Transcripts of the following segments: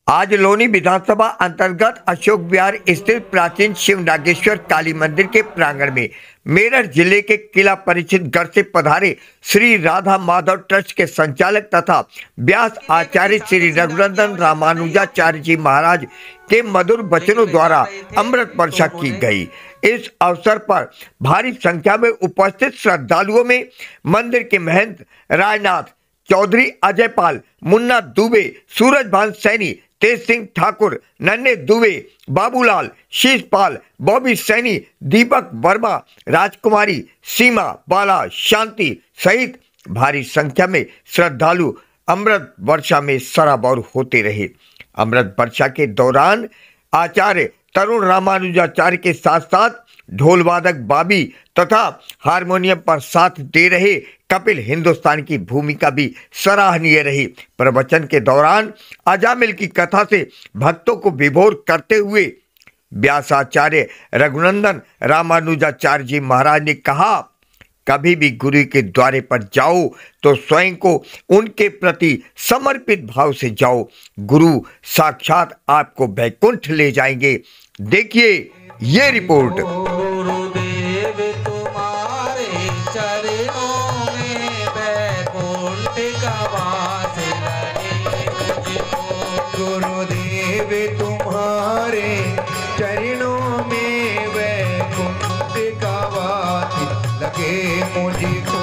आज लोनी विधानसभा अंतर्गत अशोक विहार स्थित प्राचीन शिव नागेश्वर काली मंदिर के प्रांगण में मेरठ जिले के किला परिचित गढ़ से पधारे श्री राधा माधव ट्रस्ट के संचालक तथा व्यास आचार्य श्री रघुनंदन रामानुजाचार्य जी महाराज के मधुर वचनों द्वारा अमृत वर्षा की गई। इस अवसर पर भारी संख्या में उपस्थित श्रद्धालुओं में मंदिर के महंत रायनाथ चौधरी, अजय पाल, मुन्ना दुबे, सूरजभान सैनी, तेज सिंह ठाकुर, नन्हे दुबे, बाबूलाल, शीशपाल, बॉबी सैनी, दीपक वर्मा, राजकुमारी, सीमा, बाला, शांति सहित भारी संख्या में श्रद्धालु अमृत वर्षा में सराबोर होते रहे। अमृत वर्षा के दौरान आचार्य तरुण रामानुजाचार्य के साथ साथ ढोल वादक बाबी तथा हारमोनियम पर साथ दे रहे कपिल हिंदुस्तान की भूमिका भी सराहनीय रही। प्रवचन के दौरान अजामिल की कथा से भक्तों को विभोर करते हुए व्यासाचार्य रघुनंदन रामानुजाचार्य जी महाराज ने कहा, कभी भी गुरु के द्वारे पर जाओ तो स्वयं को उनके प्रति समर्पित भाव से जाओ। गुरु साक्षात आपको वैकुंठ ले जाएंगे। देखिए ये रिपोर्ट। गुरुदेव तुम्हारे चरणों में वैकुंठ का वास लगे मुझको। गुरुदेव तुम्हारे चरणों में वैकुंठ का वास लगे मुझको।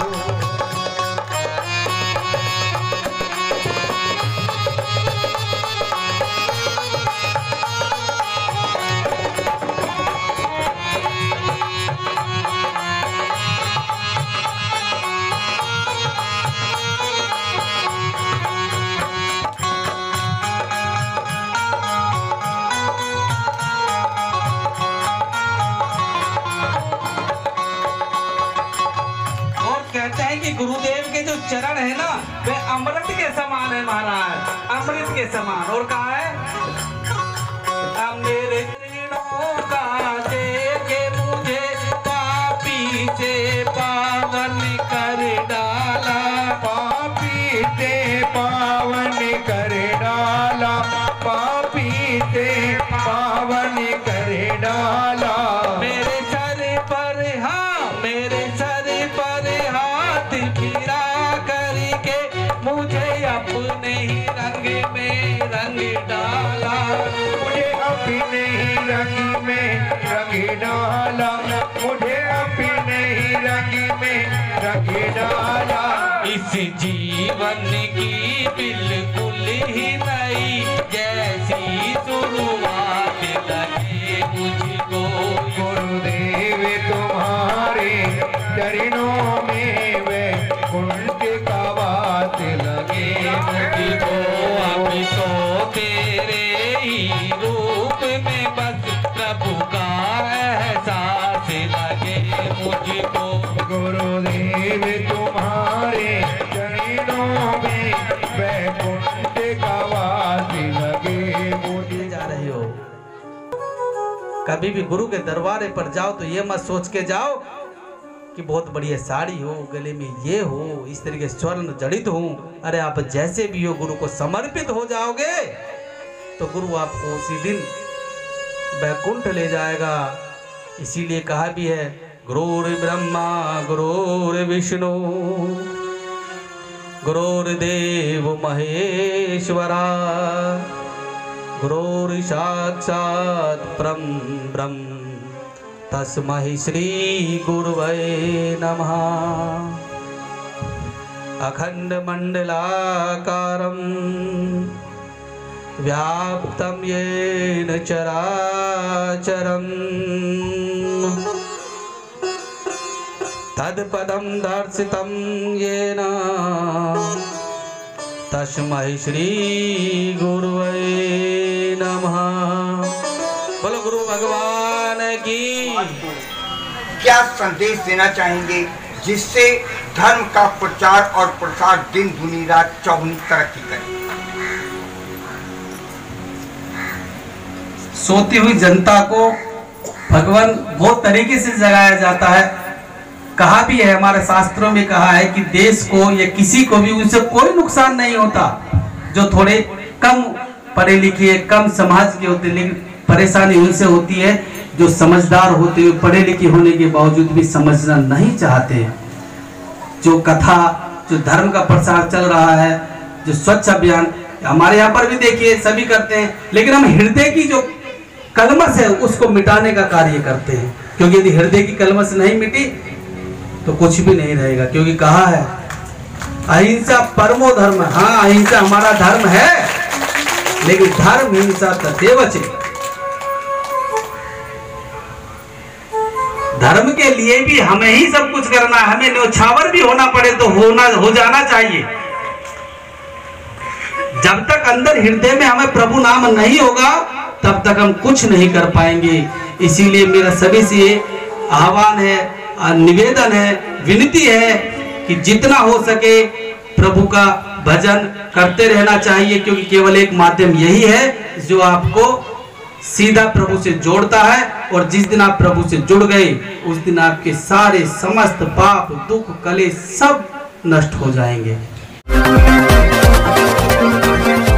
कहते हैं कि गुरुदेव के जो चरण है ना वे अमृत के समान है महाराज, अमृत के समान। और कहा है मेरे चरणों का देखे मुझे पापी से पावन कर डाला, पापी से पावन कर डाला, पापी से पावन कर डाला। मेरे सर पर मेरे सर पर हाथ फिरा करके मुझे अपने ही रंग में रंग डाला, मुझे अपने ही रंग में रंग डाला, मुझे अपने ही रंग में रंग डाला। इस जीवन की बिल्कुल ही नई जैसी शुरुआत लगे मुझको। गुरुदेव तुम्हारे चरणों में वैकुंठ का वास लगे मुझको। अब तो तेरे ही रूप में बस प्रभु का एहसास लगे मुझको। गुरुदेव तुम्हारे चरणों में वैकुंठ का वास लगे मुझको। जा रही हो, कभी भी गुरु के दरबारे पर जाओ तो ये मत सोच के जाओ कि बहुत बढ़िया साड़ी हो, गले में ये हो, इस तरीके से स्वर्ण जड़ित हो। अरे आप जैसे भी हो गुरु को समर्पित हो जाओगे तो गुरु आपको उसी दिन वैकुंठ ले जाएगा। इसीलिए कहा भी है, गुरुर् ब्रह्मा गुरुर् विष्णु गुरुर्देव महेश्वरा गुरुर् साक्षात् ब्रह्म तस्मै श्री गुरुवे नमः। अखंड मंडलाकारं व्याप्तं येन चराचरं तत्पदं दर्शितं येन तस्मै श्री गुरुवे नमः। बोलो गुरु भगवान की। क्या संदेश देना चाहेंगे जिससे धर्म का प्रचार और प्रसार दिन दुनी रात चौगुनी तरक्की करे? सोती हुई जनता को भगवान बहुत तरीके से जगाया जाता है। कहा भी है, हमारे शास्त्रों में कहा है कि देश को या किसी को भी उनसे कोई नुकसान नहीं होता जो थोड़े कम पढ़े लिखे कम समाज के होते हैं, लेकिन परेशानी उनसे होती है जो समझदार होते हुए पढ़े लिखे होने के बावजूद भी समझना नहीं चाहते। जो कथा, जो धर्म का प्रसार चल रहा है, जो स्वच्छ अभियान हमारे यहाँ पर भी देखिए सभी करते हैं, लेकिन हम हृदय की जो कलमश है उसको मिटाने का कार्य करते हैं, क्योंकि यदि हृदय की कलमश नहीं मिटी तो कुछ भी नहीं रहेगा। क्योंकि कहा है अहिंसा परमो धर्म। हाँ, अहिंसा हमारा धर्म है, लेकिन धर्म हिंसा तदेव चेत। धर्म के लिए भी हमें ही सब कुछ करना है, हमें न्योछावर भी होना पड़े तो हो जाना चाहिए। जब तक अंदर हृदय में हमें प्रभु नाम नहीं होगा तब तक हम कुछ नहीं कर पाएंगे। इसीलिए मेरा सभी से आह्वान है, निवेदन है, विनती है कि जितना हो सके प्रभु का भजन करते रहना चाहिए, क्योंकि केवल एक माध्यम यही है जो आपको सीधा प्रभु से जोड़ता है। और जिस दिन आप प्रभु से जुड़ गए उस दिन आपके सारे समस्त पाप, दुख, कलेश सब नष्ट हो जाएंगे।